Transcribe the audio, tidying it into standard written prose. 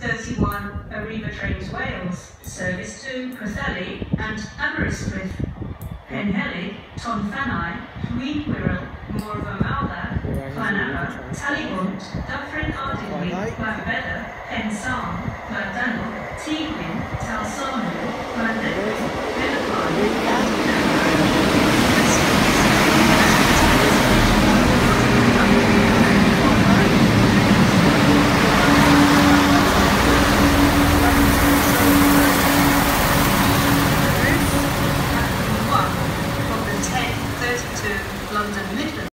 31 Arriva Trains Wales, service to Pwllheli and Aberystwyth. Penhelig, Tonfanau, Llwyn Wirral, Morfa Mawddau, Llanaffa, Tallybunt, Dyffryn Ardingly, Llanbedr, Pensarn, Llandynol, Tŷ Gwyn, Talsonw, Llandegwyn,